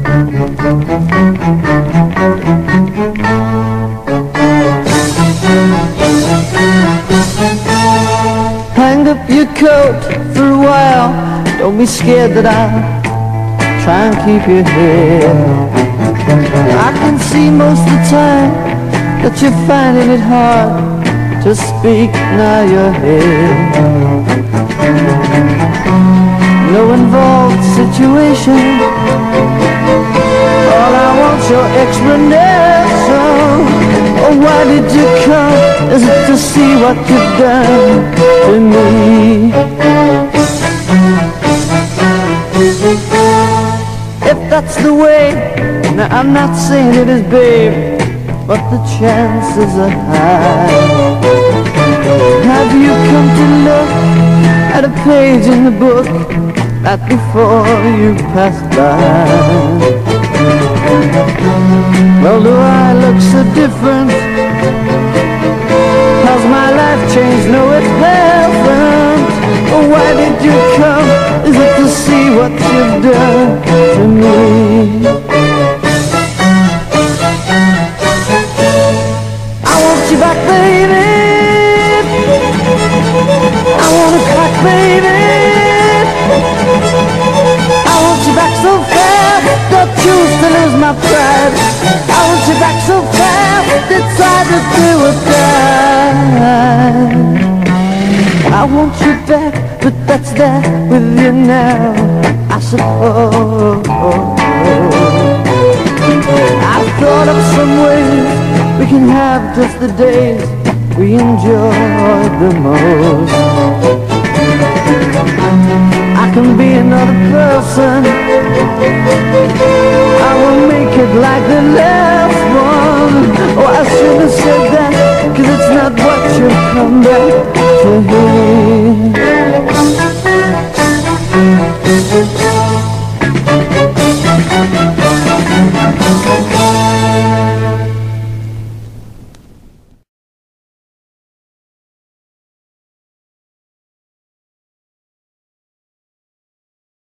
Hang up your coat for a while. Don't be scared that I'll try and keep you here. I can see most of the time that you're finding it hard to speak now you're here. No involved situation. All I want's your explanation. Oh, why did you come? Is it to see what you've done to me? If that's the way, now I'm not saying it is, babe, but the chances are high. Have you come to look at a page in the book right before you passed by? Well, do I look so different? Has my life changed? No, it hasn't. Oh, why did you come? Is it to see what you've done to me? I want you back, baby. I want it back, baby. I want you back so fast, don't choose to lose my pride. I want you back so fast, decide to do or die. I want you back, but that's that with you now, I suppose. I've thought of some ways we can have just the days we enjoy the most. I can be another person. I will make it like the last one. Oh, I shouldn't have said that, 'cause it's not what you've come back